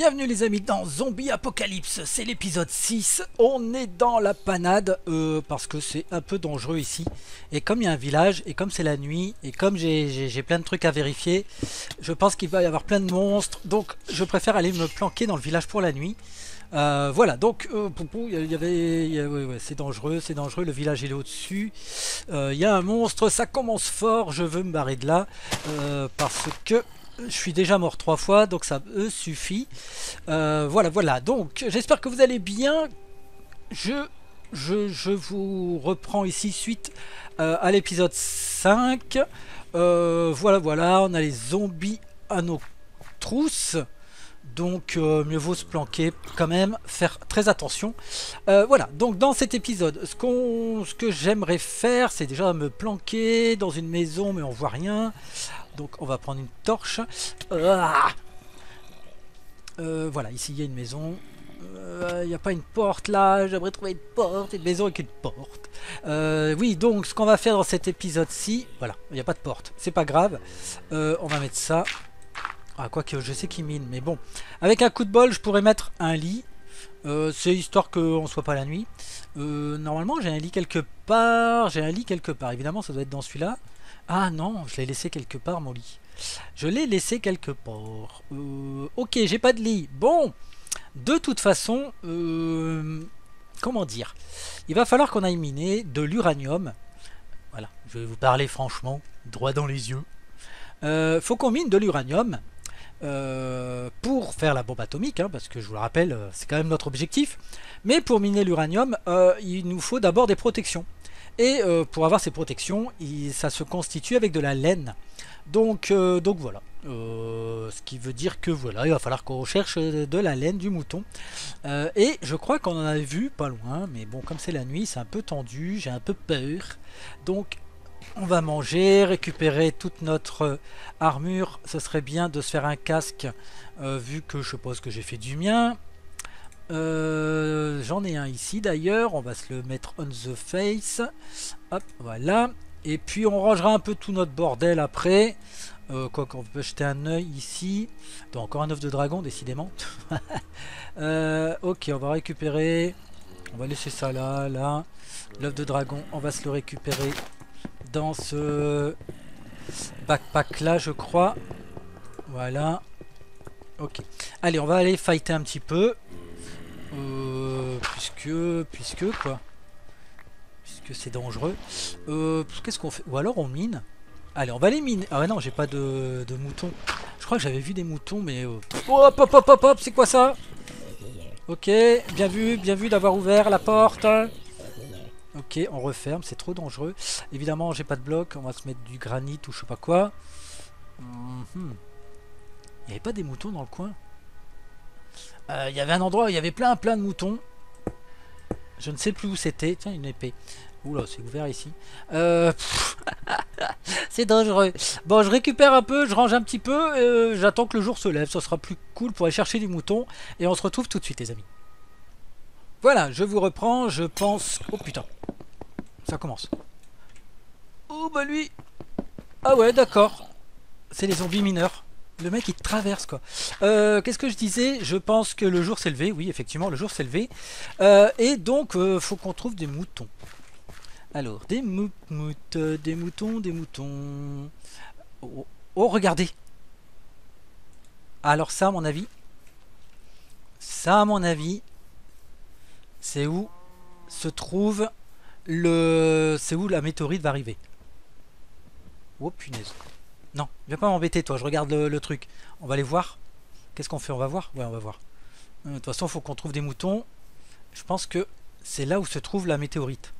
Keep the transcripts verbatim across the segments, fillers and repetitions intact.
Bienvenue les amis dans Zombie Apocalypse, c'est l'épisode six. On est dans la panade euh, parce que c'est un peu dangereux ici. Et comme il y a un village, et comme c'est la nuit, et comme j'ai plein de trucs à vérifier, je pense qu'il va y avoir plein de monstres. Donc je préfère aller me planquer dans le village pour la nuit. Euh, voilà, donc euh, il y avait, y a, ouais, ouais, c'est dangereux, c'est dangereux, le village il est au-dessus. Euh, il y a un monstre, ça commence fort, je veux me barrer de là euh, parce que je suis déjà mort trois fois, donc ça euh, suffit. Euh, voilà, voilà, donc j'espère que vous allez bien. Je, je, je vous reprends ici suite euh, à l'épisode cinq. Euh, voilà, voilà, on a les zombies à nos trousses. Donc euh, mieux vaut se planquer quand même, faire très attention. Euh, voilà, donc dans cet épisode, ce, qu'on, ce que j'aimerais faire, c'est déjà me planquer dans une maison, mais on voit rien. Donc on va prendre une torche. Ah euh, voilà, ici il y a une maison. Il euh, n'y a pas une porte là, j'aimerais trouver une porte, une maison avec une porte. Euh, oui, donc ce qu'on va faire dans cet épisode-ci, voilà, il n'y a pas de porte, c'est pas grave. Euh, on va mettre ça. Ah, quoique je sais qu'il mine, mais bon. Avec un coup de bol, je pourrais mettre un lit. Euh, c'est histoire qu'on ne soit pas la nuit. Euh, normalement, j'ai un lit quelque part. J'ai un lit quelque part. Évidemment, ça doit être dans celui-là. Ah non, je l'ai laissé quelque part, mon lit. Je l'ai laissé quelque part. Euh, ok, j'ai pas de lit. Bon, de toute façon, euh, comment dire, il va falloir qu'on aille miner de l'uranium. Voilà, je vais vous parler franchement, droit dans les yeux. Euh, faut qu'on mine de l'uranium. Euh, pour faire la bombe atomique, hein, parce que je vous le rappelle, euh, c'est quand même notre objectif. Mais pour miner l'uranium, euh, il nous faut d'abord des protections. Et euh, pour avoir ces protections, il, ça se constitue avec de la laine. Donc, euh, donc voilà. Euh, ce qui veut dire que voilà, il va falloir qu'on recherche de la laine du mouton. Euh, et je crois qu'on en a vu pas loin, mais bon, comme c'est la nuit, c'est un peu tendu, j'ai un peu peur. Donc on va manger, récupérer toute notre armure. Ce serait bien de se faire un casque, euh, vu que je suppose que j'ai fait du mien. Euh, J'en ai un ici d'ailleurs. On va se le mettre on the face. Hop, voilà. Et puis on rangera un peu tout notre bordel après. Euh, quoi qu'on peut jeter un œil ici. Donc, encore un œuf de dragon, décidément. euh, ok, on va récupérer. On va laisser ça là, là. L'œuf de dragon, on va se le récupérer dans ce backpack là, je crois. Voilà. Ok. Allez, on va aller fighter un petit peu. Euh, puisque, puisque quoi Puisque c'est dangereux. Euh, Qu'est-ce qu'on fait? Ou alors on mine. Allez, on va les miner. Ah ouais, non, j'ai pas de, de moutons. Je crois que j'avais vu des moutons, mais... Euh... Oh, hop, hop, hop, hop, hop, c'est quoi ça? Ok, bien vu, bien vu d'avoir ouvert la porte. Ok, on referme, c'est trop dangereux. Évidemment, j'ai pas de bloc, on va se mettre du granit ou je sais pas quoi. Mm-hmm. Il n'y avait pas des moutons dans le coin? euh, Il y avait un endroit où il y avait plein plein de moutons. Je ne sais plus où c'était. Tiens, une épée. Oula, c'est ouvert ici. Euh... c'est dangereux. Bon, je récupère un peu, je range un petit peu. Euh, J'attends que le jour se lève, ça sera plus cool pour aller chercher des moutons. Et on se retrouve tout de suite, les amis. Voilà, je vous reprends, je pense... Oh putain. Ça commence. Oh bah lui. Ah ouais, d'accord. C'est les zombies mineurs. Le mec il traverse quoi. Euh, Qu'est-ce que je disais? Je pense que le jour s'est levé. Oui, effectivement, le jour s'est levé. Euh, et donc, euh, faut qu'on trouve des moutons. Alors, des mout mout, des moutons, des moutons. Oh, oh, regardez. Alors ça, à mon avis. Ça, à mon avis. C'est où se trouve le... C'est où la météorite va arriver. Oh punaise. Non, viens pas m'embêter toi, je regarde le, le truc. On va aller voir. Qu'est-ce qu'on fait? On va voir? Ouais, on va voir. De toute façon, il faut qu'on trouve des moutons. Je pense que c'est là où se trouve la météorite.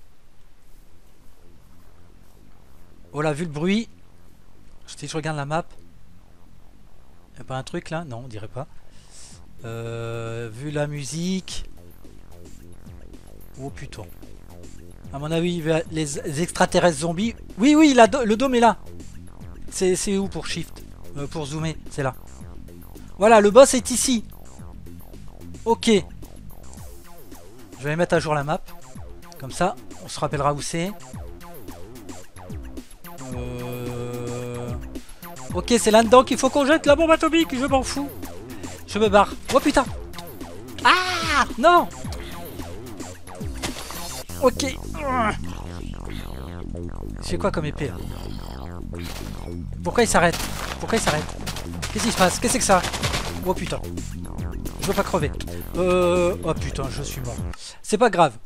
Oh là, vu le bruit. Si je regarde la map. Y'a pas un truc là? Non, on dirait pas. Euh, vu la musique. Oh putain. À mon avis, les extraterrestres zombies. Oui, oui, la do le dôme est là. C'est où pour shift? euh, Pour zoomer, c'est là. Voilà, le boss est ici. Ok. Je vais mettre à jour la map. Comme ça, on se rappellera où c'est. Euh... Ok, c'est là-dedans qu'il faut qu'on jette la bombe atomique. Je m'en fous. Je je me barre. Oh putain. Ah non. Ok. C'est quoi comme épée là? Pourquoi il s'arrête? Pourquoi il s'arrête? Qu'est-ce qui se passe? Qu'est-ce que c'est que ça? Oh putain. Je veux pas crever. Euh... Oh putain, je suis mort. C'est pas grave.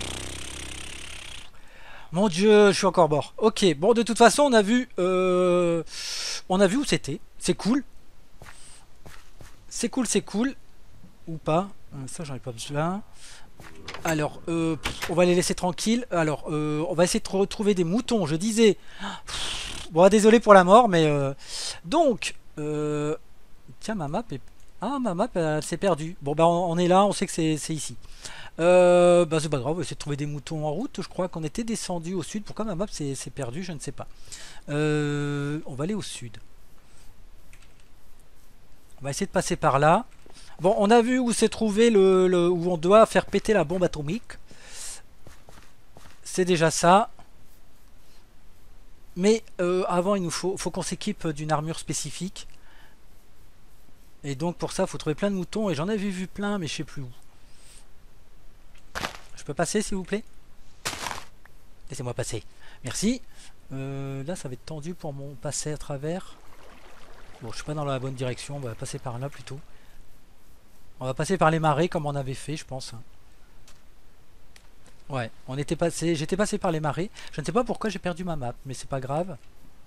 Mon dieu, je suis encore mort. Ok, bon, de toute façon, on a vu... Euh... On a vu où c'était. C'est cool. C'est cool, c'est cool. Ou pas. Ça, j'en ai pas besoin. Alors, euh, on va les laisser tranquilles. Alors, euh, on va essayer de retrouver des moutons. Je disais... Bon, désolé pour la mort, mais... Euh... Donc... Euh... Tiens, ma map est... Ah, ma map, elle s'est perdue. Bon, bah, on, on est là, on sait que c'est ici. Euh, bah, c'est pas grave, on va essayer de trouver des moutons en route. Je crois qu'on était descendu au sud. Pourquoi ma map s'est perdue, je ne sais pas. Euh, on va aller au sud. On va essayer de passer par là. Bon, on a vu où s'est trouvé le, le... où on doit faire péter la bombe atomique. C'est déjà ça. Mais euh, avant, il nous faut, faut qu'on s'équipe d'une armure spécifique. Et donc pour ça, il faut trouver plein de moutons. Et j'en avais vu plein, mais je sais plus où. Je peux passer, s'il vous plaît? Laissez-moi passer. Merci. Euh, là, ça va être tendu pour mon passer à travers. Bon, je suis pas dans la bonne direction. On va passer par là plutôt. On va passer par les marais comme on avait fait, je pense. Ouais, on était passé. J'étais passé par les marais. Je ne sais pas pourquoi j'ai perdu ma map, mais c'est pas grave.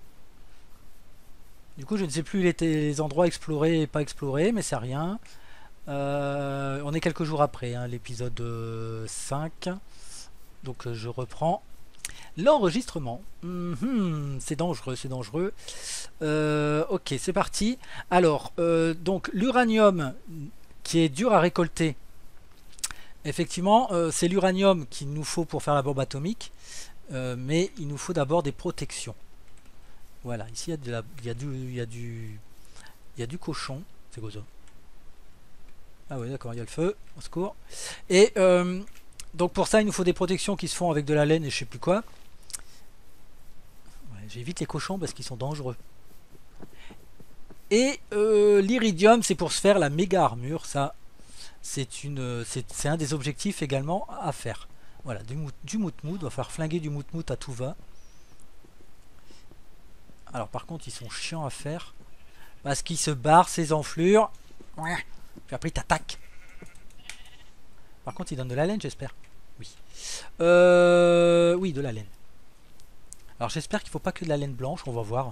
Du coup, je ne sais plus les, les endroits explorés et pas explorés, mais c'est rien. Euh, on est quelques jours après, hein, l'épisode cinq. Donc euh, je reprends l'enregistrement. Mm-hmm, c'est dangereux, c'est dangereux. Euh, ok, c'est parti. Alors, euh, donc l'uranium qui est dur à récolter. Effectivement, euh, c'est l'uranium qu'il nous faut pour faire la bombe atomique. Euh, mais il nous faut d'abord des protections. Voilà, ici il y a, de la, il y a du, il y a du, il y a du cochon. C'est quoi ça? Ah oui, d'accord, il y a le feu. Au secours. Et euh, donc pour ça, il nous faut des protections qui se font avec de la laine et je sais plus quoi. Ouais, j'évite les cochons parce qu'ils sont dangereux. Et euh, l'iridium, c'est pour se faire la méga armure. Ça, c'est une, c'est un des objectifs également à faire. Voilà, du mout du moutmout. On va faire flinguer du moutmout à tout va. Alors par contre ils sont chiants à faire parce qu'ils se barrent ces enflures. Puis après ils t'attaquent. Par contre ils donnent de la laine, j'espère. Oui. Euh, oui, de la laine. Alors j'espère qu'il ne faut pas que de la laine blanche, on va voir.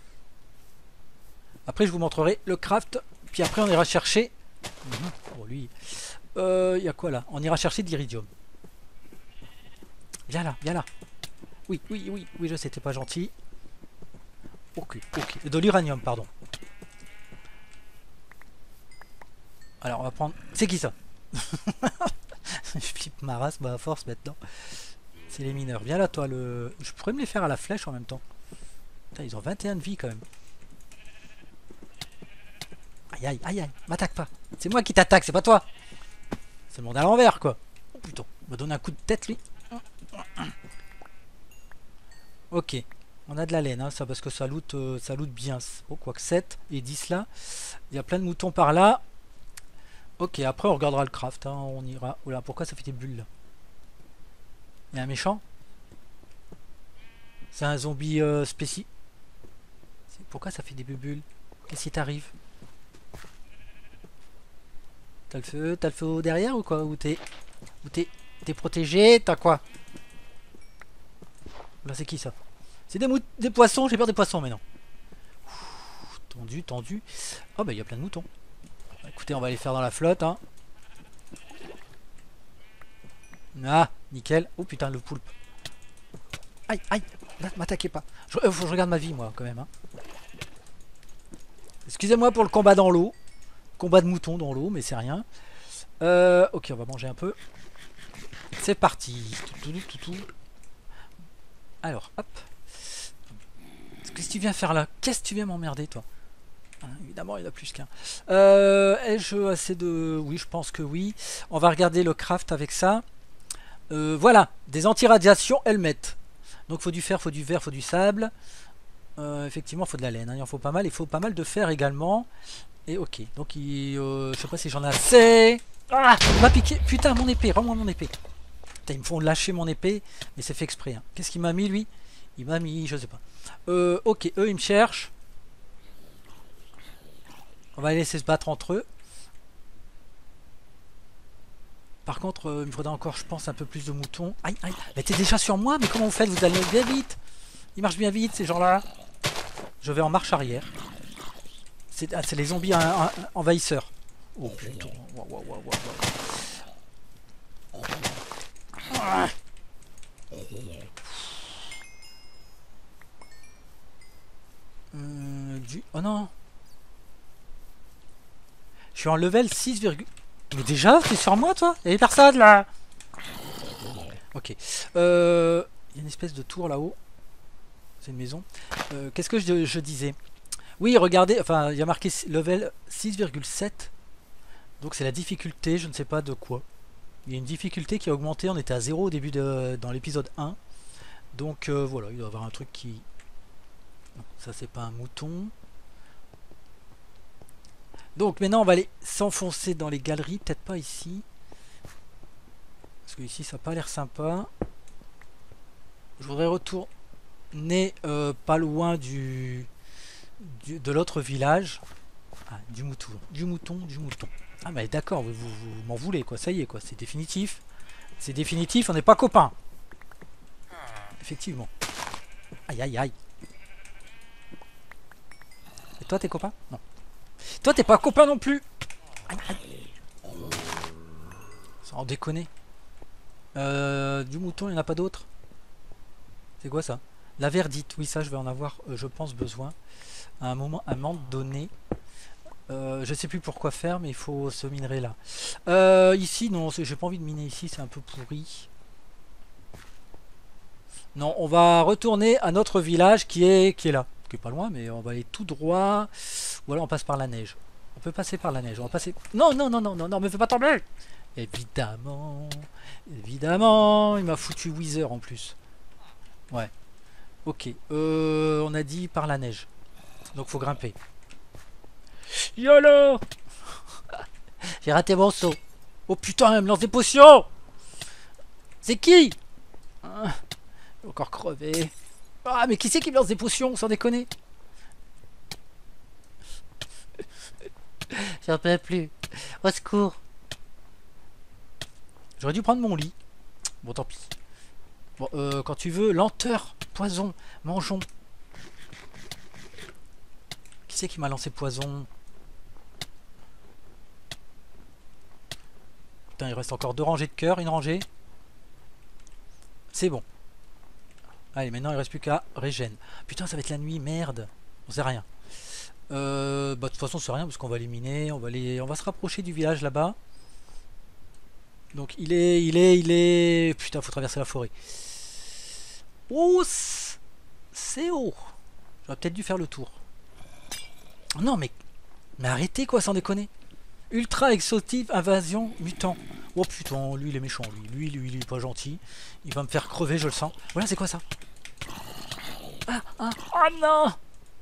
Après je vous montrerai le craft. Puis après on ira chercher. Oh lui. Il euh, y a quoi là? On ira chercher de l'iridium. Viens là, viens là. Oui, oui, oui, oui, je sais, t'es pas gentil. Ok, ok. De l'uranium, pardon. Alors, on va prendre... C'est qui ça? Je flippe ma race, bah à force maintenant. C'est les mineurs. Viens là, toi, le... Je pourrais me les faire à la flèche en même temps. Putain, ils ont vingt et un de vie quand même. Aïe, aïe, aïe, aïe. M'attaque pas. C'est moi qui t'attaque, c'est pas toi. C'est le monde à l'envers, quoi. Oh putain, il m'a donné un coup de tête, lui. Ok. On a de la laine, hein, ça parce que ça loot, euh, ça loot bien. Oh, quoique sept et dix là. Il y a plein de moutons par là. Ok, après on regardera le craft. Hein, on ira. Oula, pourquoi ça fait des bulles là? Il y a un méchant? C'est un zombie euh, spécial. Pourquoi ça fait des bulles? Qu'est-ce qui t'arrive? T'as le feu, t'as le feu derrière ou quoi? Ou t'es. Ou t'es. T'es protégé? T'as quoi? Là, c'est qui ça? C'est des, des poissons, j'ai peur des poissons maintenant. Ouh, tendu, tendu. Oh bah il y a plein de moutons. Bah, écoutez, on va les faire dans la flotte. Hein. Ah, nickel. Oh putain, le poulpe. Aïe, aïe, m'attaquez pas. Je, euh, faut que je regarde ma vie moi quand même. Hein. Excusez-moi pour le combat dans l'eau. Combat de moutons dans l'eau, mais c'est rien. Euh, ok, on va manger un peu. C'est parti. Tout, tout, tout, tout. Alors, hop. Qu'est-ce que tu viens faire là? Qu'est-ce que tu viens m'emmerder, toi? Hein, évidemment, il y en a plus qu'un. Euh, Ai-je assez de... Oui, je pense que oui. On va regarder le craft avec ça. Euh, voilà, des anti-radiations helmet. Donc, faut du fer, faut du verre, faut du sable. Euh, effectivement, il faut de la laine, hein, il en faut pas mal. Il faut pas mal de fer également. Et ok, donc il, euh, je sais pas si j'en ai assez. Ah, il m'a piqué. Putain, mon épée, rends-moi mon épée. Putain, ils me font lâcher mon épée, mais c'est fait exprès. Hein. Qu'est-ce qu'il m'a mis lui? Il m'a mis, je sais pas. Euh, ok, eux ils me cherchent. On va les laisser se battre entre eux. Par contre, euh, il me faudra encore, je pense, un peu plus de moutons. Aïe, aïe. Mais t'es déjà sur moi, mais comment vous faites? Vous allez bien vite. Ils marchent bien vite, ces gens-là. Je vais en marche arrière. C'est ah, les zombies hein, hein, envahisseurs. Oh putain. Wow, wow, wow, wow. Ah. Euh, du... Oh non. Je suis en level six. Mais déjà, t'es sur moi, toi? Y'a personne là. Ok. Euh... Il y a une espèce de tour là-haut. C'est une maison. Euh, Qu'est-ce que je, je disais? Oui, regardez, enfin, il y a marqué level six virgule sept. Donc c'est la difficulté, je ne sais pas de quoi. Il y a une difficulté qui a augmenté, on était à zéro au début de dans l'épisode un. Donc euh, voilà, il doit y avoir un truc qui... Non, ça c'est pas un mouton. Donc maintenant on va aller s'enfoncer dans les galeries, peut-être pas ici. Parce que ici ça n'a pas l'air sympa. Je voudrais retourner euh, pas loin du... Du, de l'autre village. Ah, du mouton, du mouton, du mouton. Ah mais d'accord, vous, vous, vous m'en voulez quoi, ça y est quoi, c'est définitif. C'est définitif, on n'est pas copains. Effectivement. Aïe aïe aïe. Et toi t'es copain? Non. Toi t'es pas copain non plus. Aïe aïe. Sans déconner. Euh, du mouton, il n'y en a pas d'autre. C'est quoi ça? La verdite, oui ça je vais en avoir, euh, je pense, besoin. À un moment, à un moment donné. Euh, je sais plus pourquoi faire, mais il faut ce minerai là. Euh, ici, non, j'ai pas envie de miner ici, c'est un peu pourri. Non, on va retourner à notre village qui est, qui est là. Qui est pas loin, mais on va aller tout droit. Ou alors on passe par la neige. On peut passer par la neige. On va passer. Non, non, non, non, non, non, mais fais pas tomber. Évidemment. Évidemment. Il m'a foutu Wither en plus. Ouais. Ok. Euh, on a dit par la neige. Donc faut grimper. YOLO. J'ai raté mon saut. Oh putain, elle me lance des potions. C'est qui? Ah, encore crevé. Ah, mais qui c'est qui me lance des potions, sans déconner? J'en peux plus. Au secours. J'aurais dû prendre mon lit. Bon, tant pis. Bon, euh, quand tu veux, lenteur, poison, mangeons. Qui c'est qui m'a lancé poison? Putain, il reste encore deux rangées de cœur, une rangée. C'est bon. Allez, maintenant il reste plus qu'à régène. Putain, ça va être la nuit, merde. On sait rien. Euh, bah, de toute façon, c'est rien parce qu'on va éliminer. On va aller, on va se rapprocher du village là-bas. Donc il est, il est, il est. Putain, faut traverser la forêt. Oh, c'est haut. J'aurais peut-être dû faire le tour. Non, mais, mais arrêtez quoi, sans déconner. Ultra exotique invasion mutant. Oh putain, lui il est méchant, lui. Lui, lui, il est pas gentil. Il va me faire crever, je le sens. Voilà, c'est quoi ça? Ah, ah, oh non.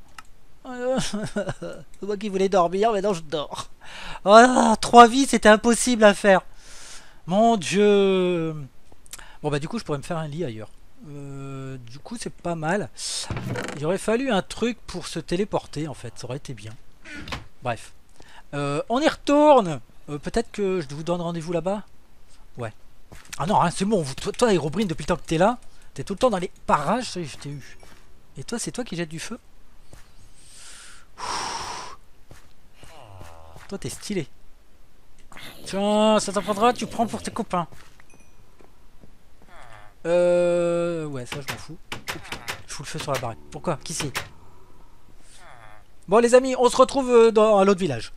C'est moi qui voulais dormir, maintenant je dors. Oh, trois vies, c'était impossible à faire. Mon dieu. Bon bah du coup, je pourrais me faire un lit ailleurs. Euh, du coup, c'est pas mal. Il aurait fallu un truc pour se téléporter, en fait. Ça aurait été bien. Bref. Euh, on y retourne. euh, Peut-être que je vous donne rendez-vous là-bas. Ouais. Ah non, hein, c'est bon. Vous, toi, toi, Herobrine, depuis le temps que t'es là, t'es tout le temps dans les parages. Ça y est, je t'ai eu. Et toi, c'est toi qui jettes du feu? Toi, t'es stylé. Tiens, ça t'apprendra, tu prends pour tes copains. Euh... Ouais, ça, je m'en fous. Oh, putain, je fous le feu sur la baraque. Pourquoi? Qui c'est? Bon, les amis, on se retrouve dans l'autre village.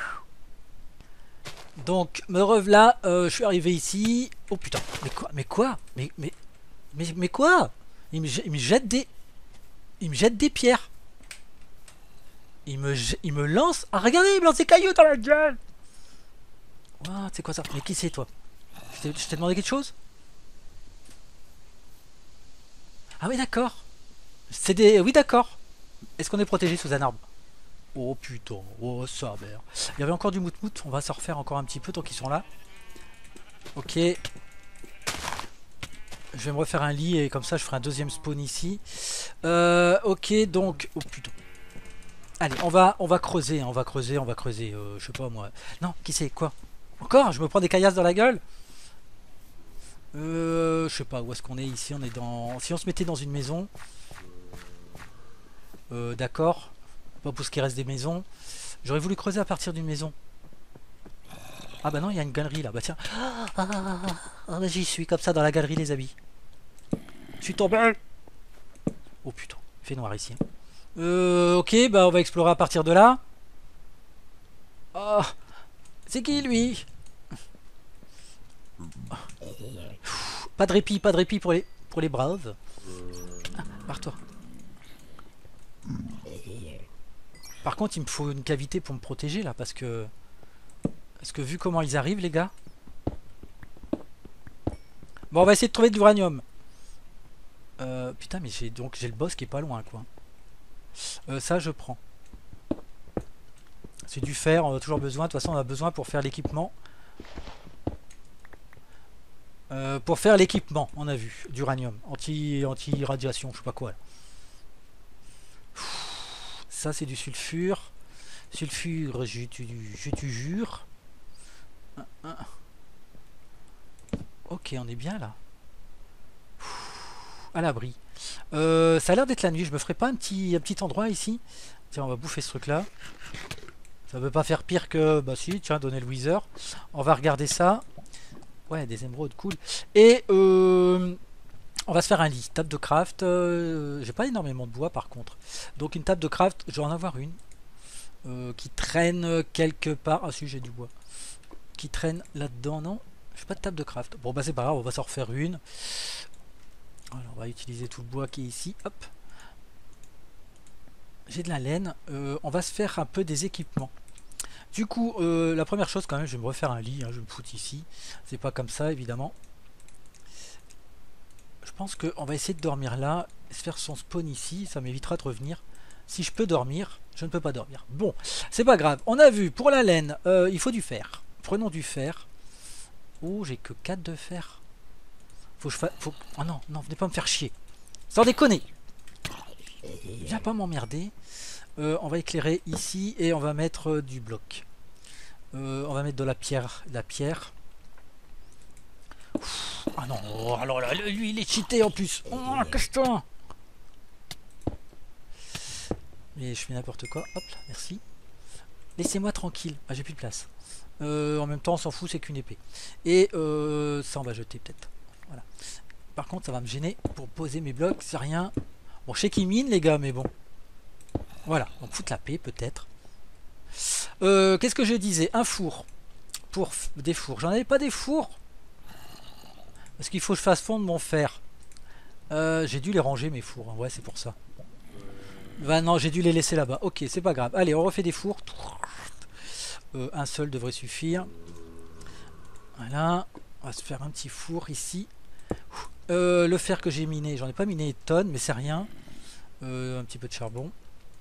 Donc, me revoilà. Euh, je suis arrivé ici. Oh, putain. Mais quoi? Mais quoi? Mais, mais, mais, mais quoi? Il me, il me jette des... Il me jette des pierres. Il me, il me lance... Ah, regardez, il me lance des cailloux dans la gueule. What? C'est quoi ça? Mais qui c'est, toi? Je t'ai demandé quelque chose? Ah oui, d'accord. C'est des... Oui, d'accord. Est-ce qu'on est protégé sous un arbre? Oh putain, oh ça merde. Il y avait encore du mout-mout, on va se refaire encore un petit peu tant qu'ils sont là. Ok. Je vais me refaire un lit et comme ça je ferai un deuxième spawn ici. Euh, ok, donc... Oh putain. Allez, on va, on va creuser, on va creuser, on va creuser. Euh, je sais pas moi. Non, qui c'est? Quoi? Encore? Je me prends des caillasses dans la gueule? Euh, je sais pas où est-ce qu'on est ici. On est dans... Si on se mettait dans une maison... Euh, d'accord. Pas pour ce qui reste des maisons. J'aurais voulu creuser à partir d'une maison. Ah bah non, il y a une galerie là. Bah tiens. Ah, ah, ah, ah, j'y suis comme ça dans la galerie les amis. Je suis tombé. Oh putain, il fait noir ici. Euh, ok, bah on va explorer à partir de là. Oh, c'est qui lui? Pas de répit, pas de répit pour les, pour les braves. Ah, barre-toi. Par contre, il me faut une cavité pour me protéger là, parce que... Parce que vu comment ils arrivent, les gars... Bon, on va essayer de trouver de l'uranium. Euh, putain, mais j'ai donc j'ai le boss qui est pas loin, quoi. Euh, ça, je prends. C'est du fer, on a toujours besoin. De toute façon, on a besoin pour faire l'équipement. Euh, pour faire l'équipement, on a vu. D'uranium. Anti, anti-radiation, je sais pas quoi. Là. Ça, c'est du sulfure. Sulfure, je te, je te jure. Ok, on est bien là. À l'abri. Euh, ça a l'air d'être la nuit. Je me ferai pas un petit, un petit endroit ici. Tiens, on va bouffer ce truc là. Ça veut pas faire pire que... Bah si, tiens, donner le Wither. On va regarder ça. Ouais, des émeraudes, cool. Et euh, on va se faire un lit. Table de craft. Euh, J'ai pas énormément de bois par contre. Donc une table de craft, je vais en avoir une. Euh, qui traîne quelque part. Ah si, j'ai du bois. Qui traîne là-dedans, non? J'ai pas de table de craft. Bon bah c'est pas grave, on va s'en refaire une. Alors on va utiliser tout le bois qui est ici. Hop. J'ai de la laine. Euh, on va se faire un peu des équipements. Du coup, euh, la première chose quand même, je vais me refaire un lit. Hein, je vais me foutre ici. C'est pas comme ça évidemment. Je pense qu'on va essayer de dormir là. Se faire son spawn ici. Ça m'évitera de revenir. Si je peux dormir, je ne peux pas dormir. Bon, c'est pas grave. On a vu pour la laine, euh, il faut du fer. Prenons du fer. Oh, j'ai que quatre de fer. Faut que je fasse... Faut... Oh non, non, venez pas me faire chier. Sans déconner. Viens pas m'emmerder. Euh, on va éclairer ici et on va mettre euh, du bloc. Euh, on va mettre de la pierre. De la pierre. Ah non, oh, alors là, lui il est cheaté en plus. Oh, cache-toi. Mais je fais n'importe quoi. Hop là, merci. Laissez-moi tranquille. Ah, j'ai plus de place. Euh, en même temps, on s'en fout, c'est qu'une épée. Et euh, ça, on va jeter peut-être. Voilà. Par contre, ça va me gêner pour poser mes blocs. C'est rien. Bon, je sais qu'ils minent, les gars, mais bon. Voilà. Donc, foutre la paix, peut-être. Euh, Qu'est-ce que je disais? Un four. Pour des fours. J'en avais pas des fours. Parce qu'il faut que je fasse fondre mon fer. Euh, j'ai dû les ranger, mes fours. Ouais, c'est pour ça. Bah non, j'ai dû les laisser là-bas. Ok, c'est pas grave. Allez, on refait des fours. Euh, un seul devrait suffire. Voilà. On va se faire un petit four ici. Euh, le fer que j'ai miné, j'en ai pas miné une tonne, mais c'est rien. Euh, un petit peu de charbon.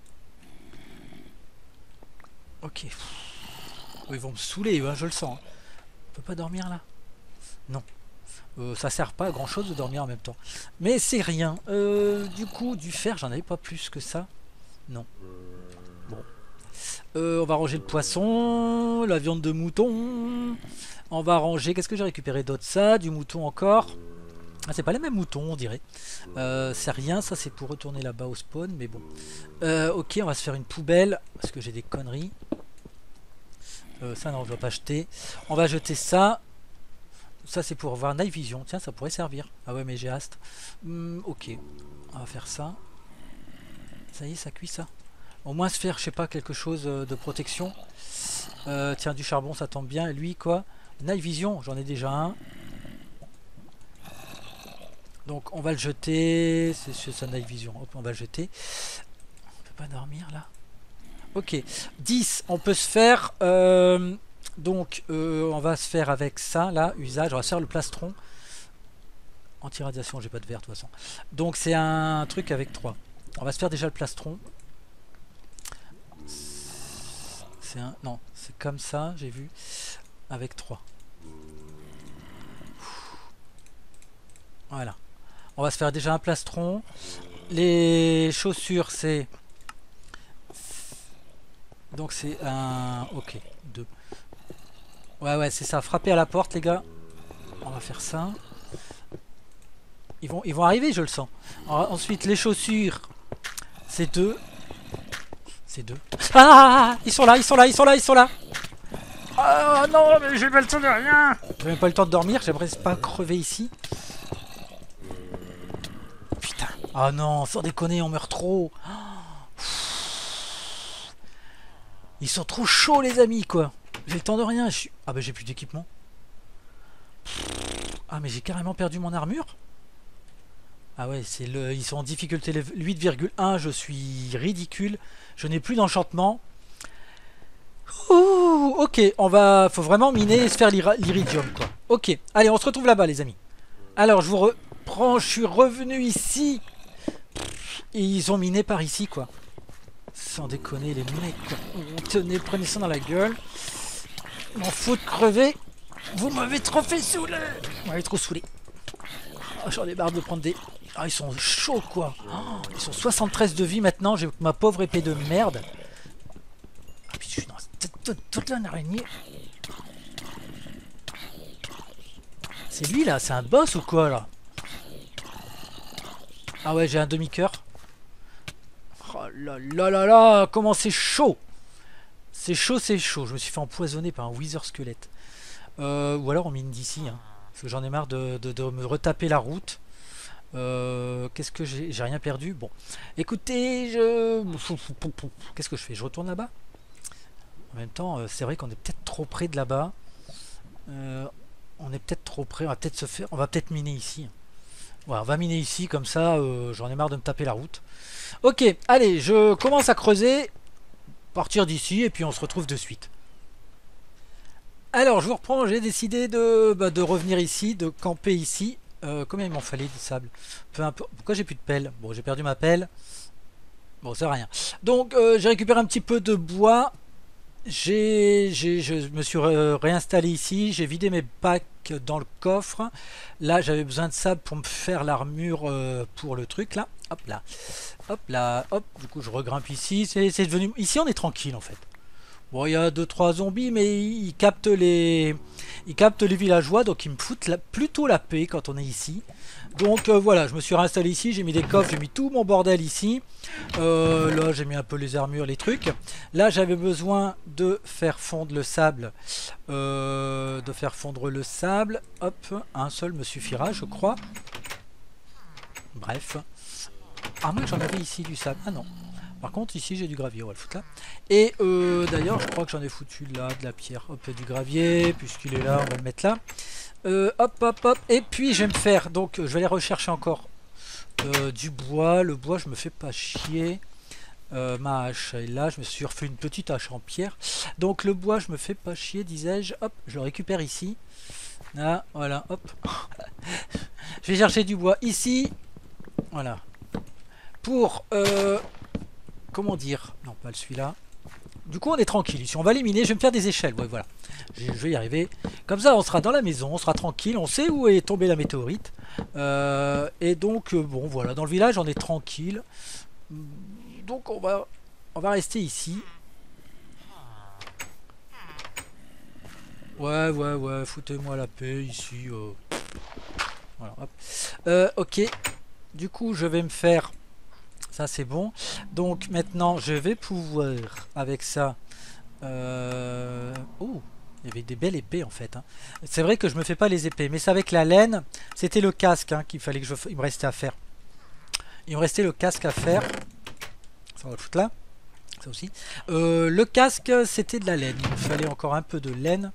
Ok. Oh, ils vont me saouler, hein, je le sens. On peut pas dormir là? Non. Euh, ça sert pas à grand chose de dormir en même temps. Mais c'est rien. Euh, du coup, du fer, j'en avais pas plus que ça. Non. Bon. Euh, on va ranger le poisson, la viande de mouton. On va ranger... Qu'est-ce que j'ai récupéré d'autre? Ça, du mouton encore. Ah, c'est pas les mêmes moutons, on dirait. Euh, c'est rien, ça c'est pour retourner là-bas au spawn, mais bon. Euh, ok, on va se faire une poubelle, parce que j'ai des conneries. Euh, ça, non, je ne dois pas jeter. On va jeter ça. Ça, c'est pour voir Night Vision. Tiens, ça pourrait servir. Ah ouais, mais j'ai haste. Hum, ok, on va faire ça. Ça y est, ça cuit ça. Au moins se faire, je sais pas, quelque chose de protection. Euh, tiens, du charbon, ça tombe bien. Et lui, quoi? Night Vision, j'en ai déjà un. Donc, on va le jeter. C'est ça, Night Vision. Hop, on va le jeter. On peut pas dormir, là? Ok. dix, on peut se faire... Euh, donc, euh, on va se faire avec ça, là, usage. On va se faire le plastron. Anti-radiation, j'ai pas de verre, de toute façon. Donc, c'est un truc avec trois. On va se faire déjà le plastron. C'est un... Non, c'est comme ça, j'ai vu. Avec trois. Voilà. On va se faire déjà un plastron. Les chaussures, c'est... Donc c'est un... Ok, deux. Ouais, ouais, c'est ça. Frapper à la porte, les gars. On va faire ça. Ils vont, ils vont arriver, je le sens. Alors, ensuite, les chaussures, c'est deux. C'est deux. Ah, ils sont là, ils sont là, ils sont là, ils sont là. Ah non, mais j'ai pas le temps de rien. J'ai même pas le temps de dormir, j'aimerais pas crever ici. Putain. Ah non, sans déconner, on meurt trop. Ils sont trop chauds, les amis, quoi. J'ai le temps de rien. Je suis... Ah bah j'ai plus d'équipement. Ah mais j'ai carrément perdu mon armure. Ah ouais, c'est le... ils sont en difficulté huit virgule un, je suis ridicule. Je n'ai plus d'enchantement. Ouh, ok, on va... Faut vraiment miner et se faire l'iridium, quoi. Ok, allez, on se retrouve là-bas, les amis. Alors, je vous reprends, je suis revenu ici. Et ils ont miné par ici, quoi. Sans déconner, les mecs. Tenez, prenez ça dans la gueule. M'en faut de crever. Vous m'avez trop fait saouler. Vous m'avez trop saoulé. Oh, j'en ai marre de prendre des... Ah, ils sont chauds, quoi. Oh, ils sont soixante-treize de vie maintenant. J'ai ma pauvre épée de merde. Ah, puis je suis dans toute, toute la araignée. C'est lui, là. C'est un boss ou quoi, là? Ah ouais, j'ai un demi-cœur. Oh là là là là. Comment c'est chaud. C'est chaud, c'est chaud. Je me suis fait empoisonner par un wither squelette. Euh, ou alors on mine d'ici. Hein, parce que j'en ai marre de, de, de me retaper la route. Euh, Qu'est-ce que j'ai? J'ai rien perdu. Bon. Écoutez, je... Qu'est-ce que je fais? Je retourne là-bas? En même temps, c'est vrai qu'on est peut-être trop près de là-bas. Euh, on est peut-être trop près. On va peut-être se faire... On va peut-être miner ici. Ouais, on va miner ici. Comme ça, euh, j'en ai marre de me taper la route. Ok, allez, je commence à creuser. Partir d'ici et puis on se retrouve de suite. Alors je vous reprends, j'ai décidé de, bah, de revenir ici, de camper ici. Euh, combien il m'en fallait du sable? Peu importe. Pourquoi j'ai plus de pelle? Bon, j'ai perdu ma pelle. Bon, c'est rien. Donc euh, j'ai récupéré un petit peu de bois. J'ai, j'ai, je me suis ré réinstallé ici. J'ai vidé mes packs dans le coffre. Là, j'avais besoin de sable pour me faire l'armure euh, pour le truc là. Hop là. Hop là. Hop. Du coup, je regrimpe ici. C'est devenu. Ici, on est tranquille en fait. Bon, il y a deux trois zombies, mais ils captent les, ils captent les villageois, donc ils me foutent la, plutôt la paix quand on est ici. Donc euh, voilà, je me suis réinstallé ici, j'ai mis des coffres, j'ai mis tout mon bordel ici. Euh, là, j'ai mis un peu les armures, les trucs. Là, j'avais besoin de faire fondre le sable, euh, de faire fondre le sable. Hop, un seul me suffira, je crois. Bref. Ah moi, j'en avais ici du sable. Ah non. Par contre, ici, j'ai du gravier, on va le foutre là. Et euh, d'ailleurs, je crois que j'en ai foutu là, de la pierre. Hop, du gravier, puisqu'il est là, on va le mettre là. Euh, hop, hop, hop. Et puis, je vais me faire, donc, je vais aller rechercher encore euh, du bois. Le bois, je me fais pas chier. Euh, ma hache est là, je me suis refait une petite hache en pierre. Donc, le bois, je me fais pas chier, disais-je. Hop, je le récupère ici. Là, voilà, hop. Je vais chercher du bois ici. Voilà. Pour... Euh, comment dire? Non, pas celui-là. Du coup, on est tranquille ici. On va éliminer. Je vais me faire des échelles. Ouais, voilà. Je, je vais y arriver. Comme ça, on sera dans la maison. On sera tranquille. On sait où est tombée la météorite. Euh, et donc, euh, bon, voilà. Dans le village, on est tranquille. Donc, on va, on va rester ici. Ouais, ouais, ouais. Foutez-moi la paix ici. Euh. Voilà, hop. Euh, ok. Du coup, je vais me faire... Ça c'est bon. Donc maintenant je vais pouvoir avec ça. Euh... Oh, il y avait des belles épées en fait. Hein. C'est vrai que je me fais pas les épées, mais c'est avec la laine. C'était le casque hein, qu'il fallait que je. Il me restait à faire. Il me restait le casque à faire. Ça on va le foutre là. Ça aussi. Euh, le casque c'était de la laine. Il me fallait encore un peu de laine.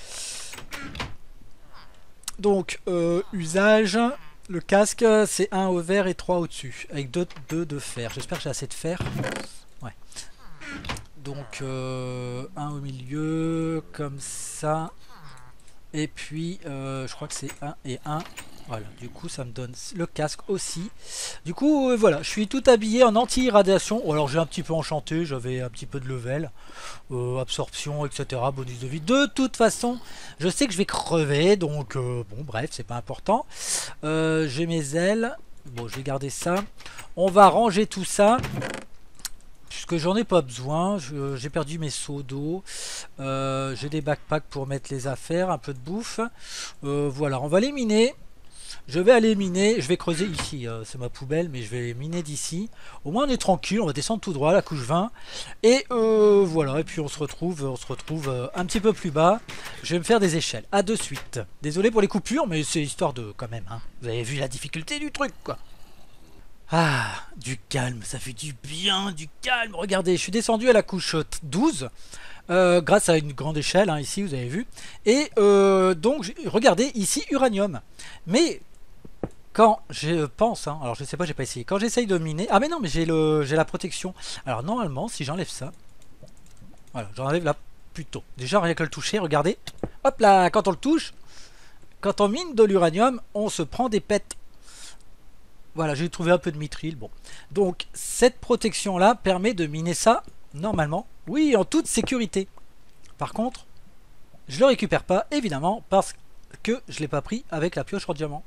Donc euh, usage. Le casque, c'est un au vert et trois au-dessus, avec deux de fer. J'espère que j'ai assez de fer. Ouais. Donc, euh, un au milieu, comme ça. Et puis, euh, je crois que c'est un et un. Voilà, du coup ça me donne le casque aussi. Du coup euh, voilà, je suis tout habillé en anti-irradiation. Alors j'ai un petit peu enchanté, j'avais un petit peu de level, euh, absorption, et cetera. Bonus de vie. De toute façon, je sais que je vais crever, donc euh, bon bref, c'est pas important. Euh, j'ai mes ailes. Bon, je vais garder ça. On va ranger tout ça. Puisque j'en ai pas besoin, j'ai perdu mes seaux d'eau, euh, j'ai des backpacks pour mettre les affaires, un peu de bouffe. Euh, voilà, on va les miner. Je vais aller miner, je vais creuser ici, euh, c'est ma poubelle, mais je vais miner d'ici. Au moins on est tranquille, on va descendre tout droit, la couche vingt. Et euh, voilà, et puis on se retrouve, on se retrouve euh, un petit peu plus bas. Je vais me faire des échelles, à de suite. Désolé pour les coupures, mais c'est histoire de quand même. Hein. Vous avez vu la difficulté du truc, quoi. Ah, du calme, ça fait du bien, du calme. Regardez, je suis descendu à la couche douze. Euh, grâce à une grande échelle, hein, ici, vous avez vu. Et euh, donc, regardez, ici, uranium. Mais quand je pense, hein, alors je sais pas, j'ai pas essayé. Quand j'essaye de miner, ah mais non, mais j'ai le, j'ai la protection. Alors normalement, si j'enlève ça, voilà, j'enlève là plutôt. Déjà rien que le toucher, regardez, hop là, quand on le touche, quand on mine de l'uranium, on se prend des pets. Voilà, j'ai trouvé un peu de mithril. Bon, donc cette protection là permet de miner ça normalement, oui, en toute sécurité. Par contre, je le récupère pas, évidemment, parce que je l'ai pas pris avec la pioche en diamant.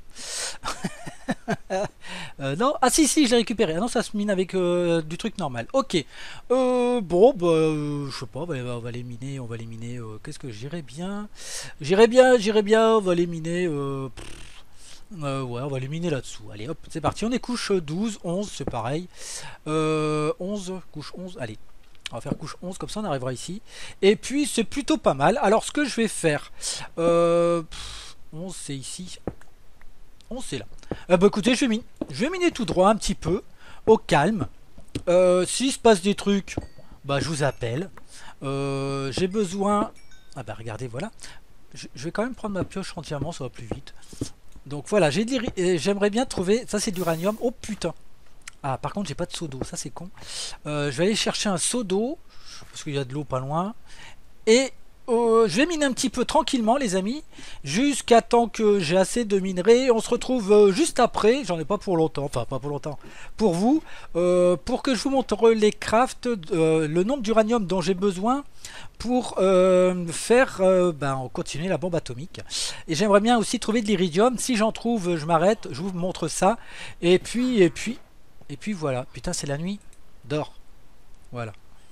euh, non, ah si si, je l'ai récupéré. Ah non, ça se mine avec euh, du truc normal. Ok. Euh, bon, bah, euh, je sais pas. Bah, on va les miner. On va les miner. Euh, Qu'est-ce que j'irais bien J'irais bien, j'irais bien. On va les miner. Euh, euh, ouais, on va les miner là-dessous. Allez, hop, c'est parti. On est couche douze, onze, c'est pareil. Euh, onze, couche onze. Allez. On va faire couche onze, comme ça on arrivera ici. Et puis c'est plutôt pas mal. Alors ce que je vais faire, euh, pff, onze c'est ici, onze c'est là. Euh, bah écoutez, je vais, miner, je vais miner tout droit un petit peu, au calme. Euh, S'il se passe des trucs, bah je vous appelle. Euh, J'ai besoin... Ah bah regardez, voilà. Je, je vais quand même prendre ma pioche entièrement, ça va plus vite. Donc voilà, j'aimerais bien trouver... Ça c'est de l'uranium. Oh putain. Ah, par contre, j'ai pas de seau d'eau, ça c'est con. Euh, je vais aller chercher un seau d'eau, parce qu'il y a de l'eau pas loin. Et euh, je vais miner un petit peu tranquillement, les amis, jusqu'à temps que j'ai assez de minerais. On se retrouve euh, juste après, j'en ai pas pour longtemps, enfin pas pour longtemps, pour vous, euh, pour que je vous montre les crafts, euh, le nombre d'uranium dont j'ai besoin pour euh, faire euh, ben, continuer la bombe atomique. Et j'aimerais bien aussi trouver de l'iridium. Si j'en trouve, je m'arrête, je vous montre ça. Et puis, et puis... Et puis voilà, putain c'est la nuit, dors, voilà.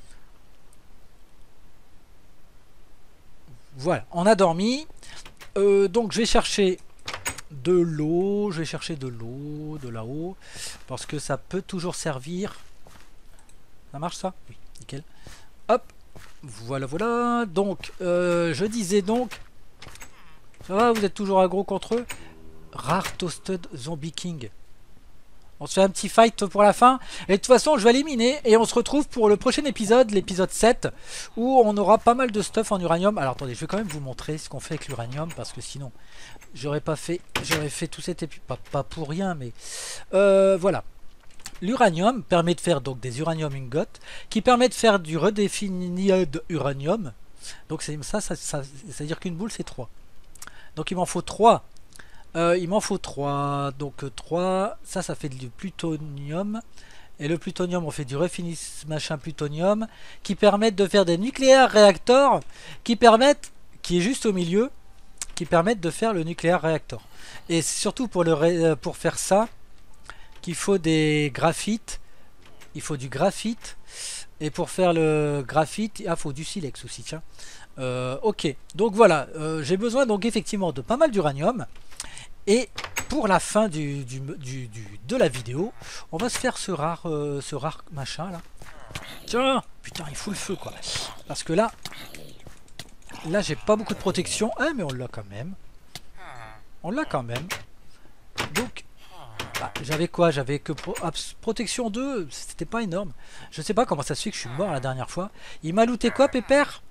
Voilà, on a dormi, euh, donc je vais chercher de l'eau, je vais chercher de l'eau, de là-haut, parce que ça peut toujours servir. Ça marche ça? Oui, nickel. Hop, voilà, voilà, donc euh, je disais donc, ça va, vous êtes toujours aggro contre eux? Rare Toasted Zombie King. On se fait un petit fight pour la fin. Et de toute façon, je vais éliminer. Et on se retrouve pour le prochain épisode, l'épisode sept, où on aura pas mal de stuff en uranium. Alors attendez, je vais quand même vous montrer ce qu'on fait avec l'uranium, parce que sinon, j'aurais pas fait, j'aurais fait tout cet épisode, pas, pas pour rien, mais euh, voilà. L'uranium permet de faire donc des uranium ingots, qui permet de faire du redéfinied uranium. Donc c'est ça, ça, ça c'est-à-dire qu'une boule c'est trois. Donc il m'en faut trois. Euh, il m'en faut trois, donc trois, ça ça fait du plutonium, et le plutonium on fait du refinis machin plutonium, qui permettent de faire des nucléaires réacteurs, qui permettent, qui est juste au milieu, qui permettent de faire le nucléaire réacteur. Et surtout pour, le ré, pour faire ça, qu'il faut des graphites, il faut du graphite, et pour faire le graphite, il ah, faut du silex aussi, tiens. Euh, ok, donc voilà, euh, j'ai besoin donc effectivement de pas mal d'uranium. Et pour la fin du, du, du, du, de la vidéo, on va se faire ce rare, euh, ce rare machin là. Tiens, putain, il fout le feu quoi. Parce que là, là j'ai pas beaucoup de protection. Ah, mais on l'a quand même. On l'a quand même. Donc, bah, j'avais quoi? J'avais que pro, ah, protection deux, c'était pas énorme. Je sais pas comment ça se fait que je suis mort la dernière fois. Il m'a looté quoi, pépère?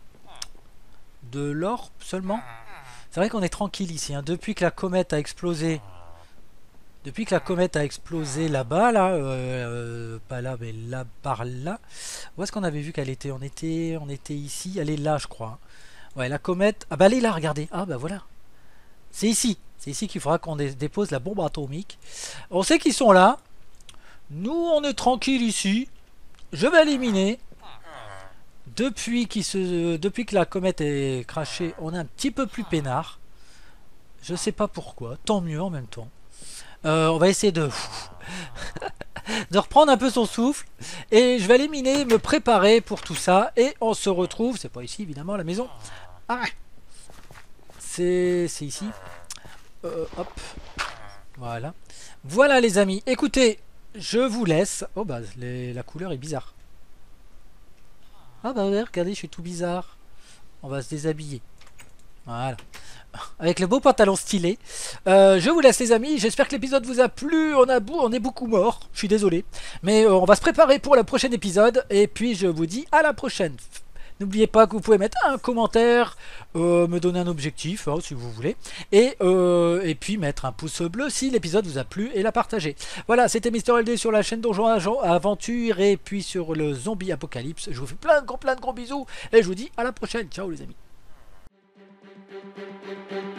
De l'or seulement? C'est vrai qu'on est tranquille ici, hein. Depuis que la comète a explosé, depuis que la comète a explosé là-bas, là, euh, euh, pas là, mais là, par là. Où est-ce qu'on avait vu qu'elle était? On était, on était ici, elle est là, je crois. Ouais, la comète. Ah bah elle est là, regardez. Ah bah voilà. C'est ici. C'est ici qu'il faudra qu'on dé dépose la bombe atomique. On sait qu'ils sont là. Nous, on est tranquille ici. Je vais éliminer. Depuis, qu'il se... Depuis que la comète est crashée, on est un petit peu plus peinard. Je sais pas pourquoi. Tant mieux en même temps. Euh, on va essayer de... de reprendre un peu son souffle. Et je vais éliminer, me préparer pour tout ça. Et on se retrouve... C'est pas ici, évidemment, la maison. Ah, c'est ici. Euh, hop. Voilà. Voilà, les amis. Écoutez, je vous laisse. Oh, bah, les... la couleur est bizarre. Ah, bah, regardez, je suis tout bizarre. On va se déshabiller. Voilà. Avec le beau pantalon stylé. Euh, je vous laisse les amis, j'espère que l'épisode vous a plu. On, a beau, on est beaucoup mort, je suis désolé. Mais euh, on va se préparer pour le prochain épisode. Et puis je vous dis à la prochaine. N'oubliez pas que vous pouvez mettre un commentaire, euh, me donner un objectif hein, si vous voulez. Et, euh, et puis mettre un pouce bleu si l'épisode vous a plu et la partager. Voilà, c'était Mister L D sur la chaîne Donjon Aventure et puis sur le Zombie Apocalypse. Je vous fais plein de gros, plein de gros bisous. Et je vous dis à la prochaine. Ciao les amis. Thank you.